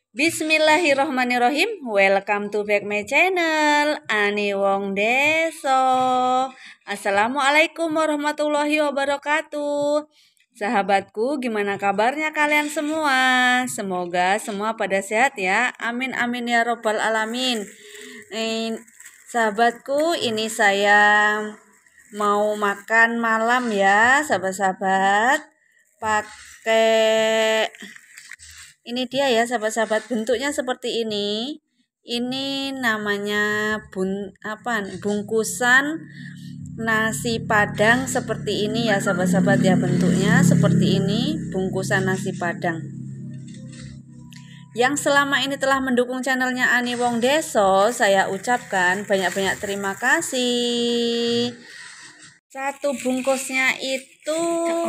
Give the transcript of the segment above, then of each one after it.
Bismillahirrohmanirrohim. Welcome to back my channel Ani Wong Deso. Assalamualaikum warahmatullahi wabarakatuh. Sahabatku, gimana kabarnya kalian semua? Semoga semua pada sehat ya. Amin amin ya robbal alamin. Sahabatku, ini saya mau makan malam ya, sahabat-sahabat. Pakai ini dia ya sahabat-sahabat, bentuknya seperti ini. Ini namanya bungkusan nasi padang seperti ini ya sahabat-sahabat ya, bentuknya seperti ini, bungkusan nasi padang. Yang selama ini telah mendukung channelnya Ani Wong Deso, saya ucapkan banyak-banyak terima kasih. Satu bungkusnya itu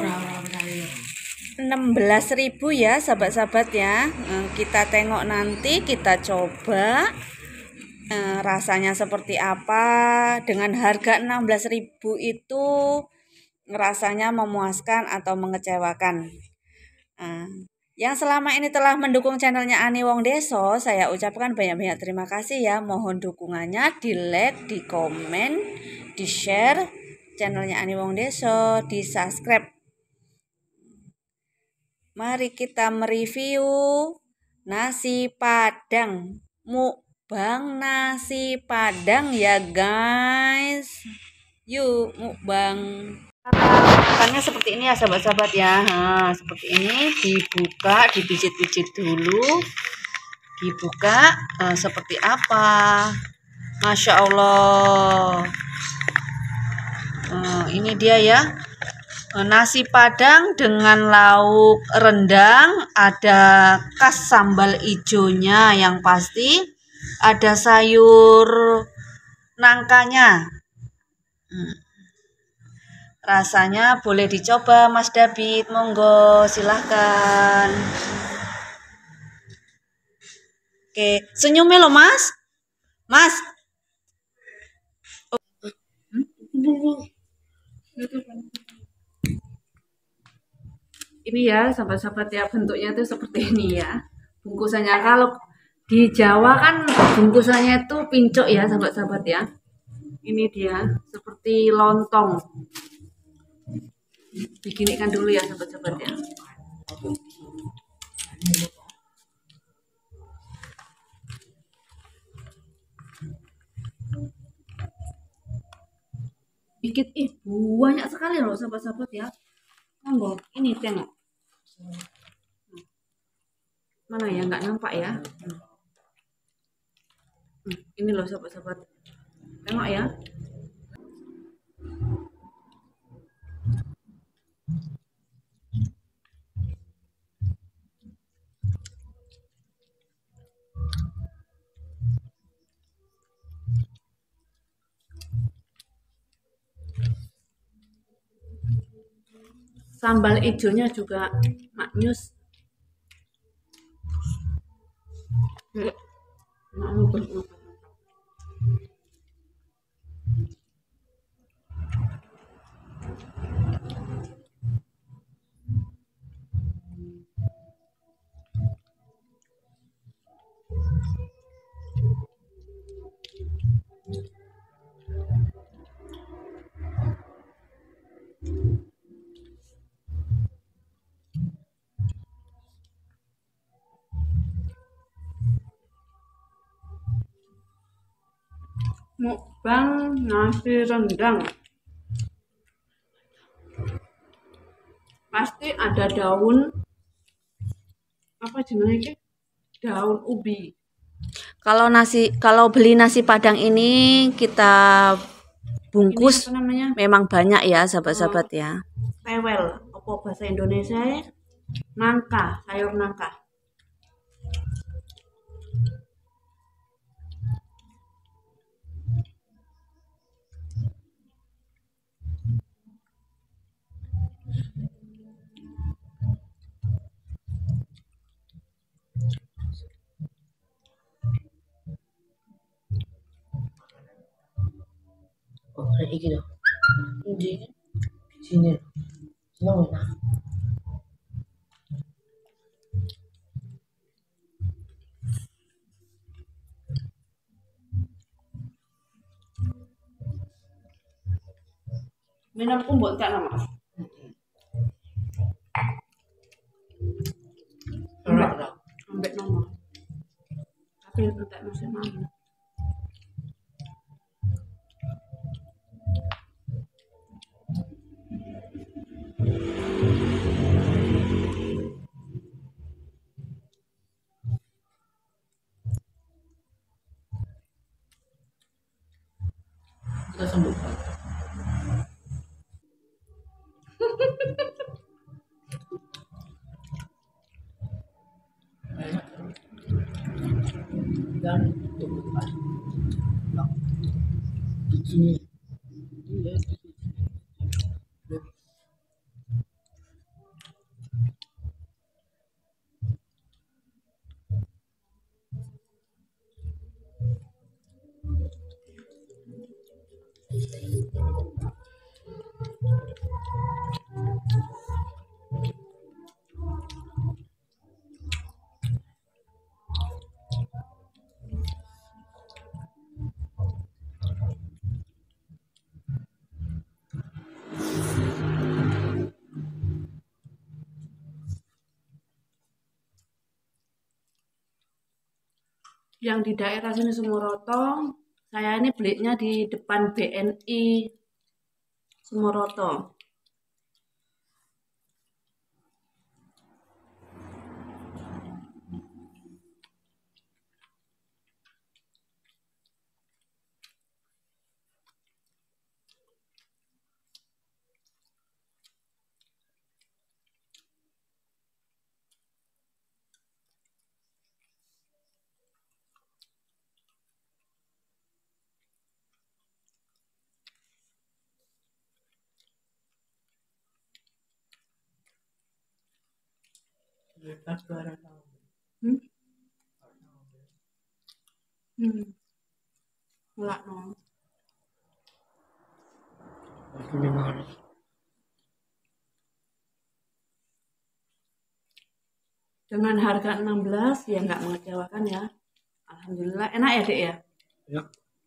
16.000 ya sahabat-sahabat ya. Kita tengok nanti, kita coba rasanya seperti apa. Dengan harga 16.000 itu rasanya memuaskan atau mengecewakan. Yang selama ini telah mendukung channelnya Ani Wong Deso, saya ucapkan banyak-banyak terima kasih ya. Mohon dukungannya, di like, di komen, di share channelnya Ani Wong Deso, di subscribe. Mari kita mereview nasi padang, mukbang nasi padang ya guys. Yuk mukbang. Makannya seperti ini ya sahabat-sahabat ya. Nah, seperti ini, dibuka, dipijit-pijit dulu. Dibuka seperti apa? Masya Allah. Ini dia ya. Nasi padang dengan lauk rendang, ada khas sambal ijonya yang pasti, ada sayur nangkanya. Rasanya boleh dicoba Mas David, monggo silahkan. Oke, senyumnya loh Mas. Mas. Ini ya sahabat-sahabat ya, bentuknya itu seperti ini ya bungkusannya. Kalau di Jawa kan bungkusannya itu pincuk ya sahabat-sahabat ya. Ini dia seperti lontong. Diginikan dulu ya sahabat-sahabat ya. Dikit, banyak sekali loh sahabat-sahabat ya. Monggo, ini tengok. Mana ya, nggak nampak ya. Ini loh sahabat-sahabat. Tengok ya. Sambal hijaunya juga maknyus. Mukbang nasi rendang. Pasti ada daun apa jenisnya? Daun ubi. Kalau beli nasi padang ini kita bungkus ini memang banyak ya sahabat-sahabat ya. Tewel, apa bahasa Indonesia ya? Nangka, sayur nangka. Kayak gitu. Di sini. Senang ya. Minum kumbuk tak nama. Ambek nama. Tapi tak musim mana. Kita sambut. Dan ini Yang di daerah sini Sumoroto, saya ini belinya di depan BNI Sumoroto. lepas barang tahu. Hmm? Enggak no. Ini mahal. Dengan harga 16 ya nggak mengecewakan ya. Alhamdulillah enak ya Dek ya. Ya.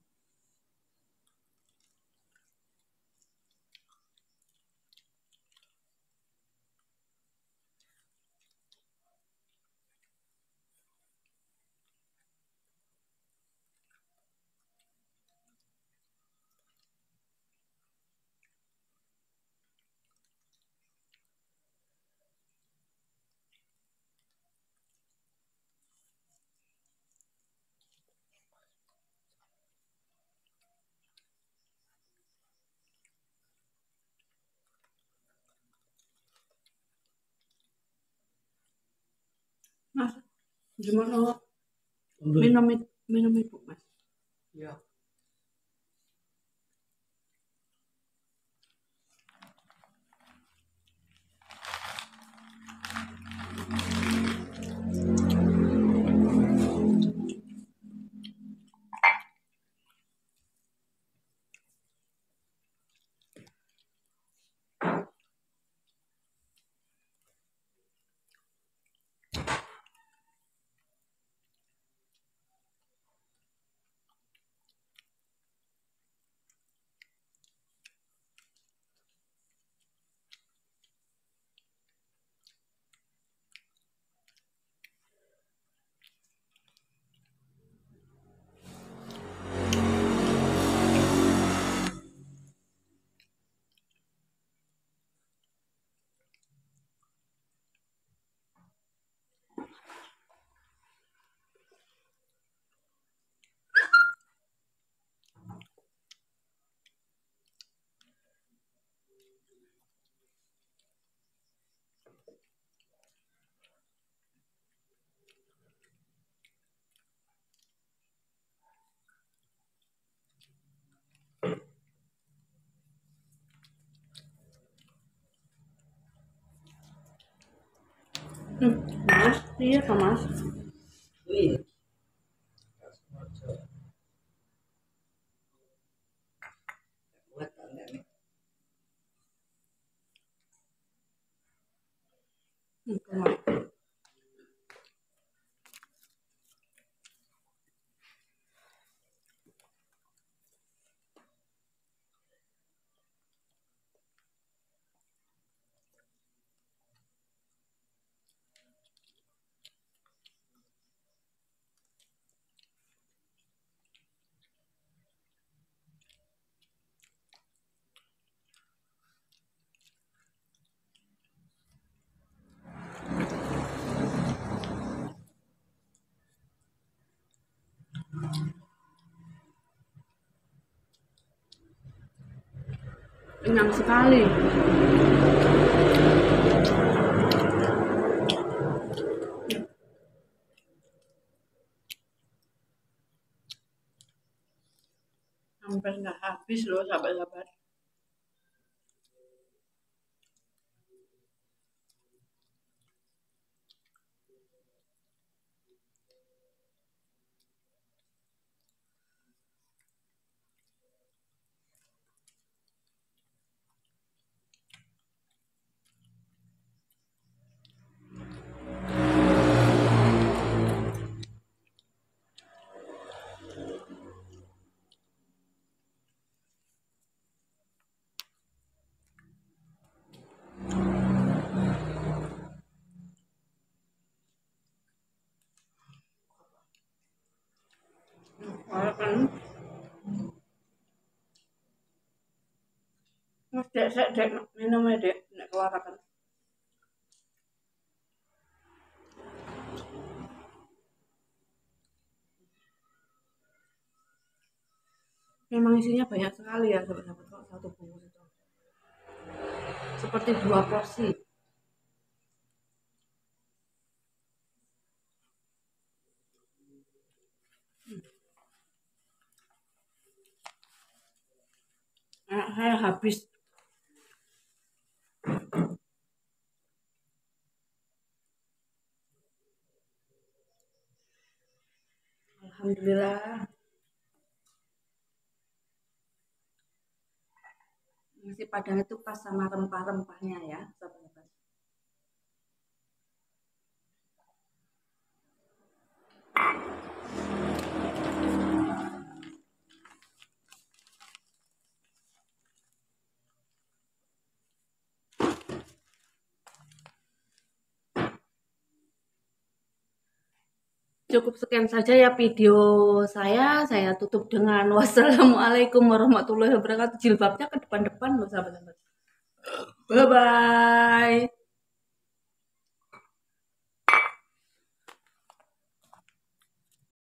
Mas, gimana Ambil. minum itu Mas? Ya. Mas, iya Pak Mas. Iya. Buat enggak nih? Mas. Kenyang sekali. Hampir nggak habis loh sahabat-sahabat. Kan Mas dek minum ya dek, nek keluarkan. Memang isinya banyak sekali ya sahabat-sahabat, kok satu bungkus itu. Seperti 2 porsi. Anak saya habis. Alhamdulillah. Nasi padang itu pas sama rempah-rempahnya ya, sahabat-sahabat. Cukup sekian saja ya video saya tutup dengan wassalamualaikum warahmatullahi wabarakatuh. Jilbabnya ke depan-depan loh sahabat-sahabat. Bye-bye.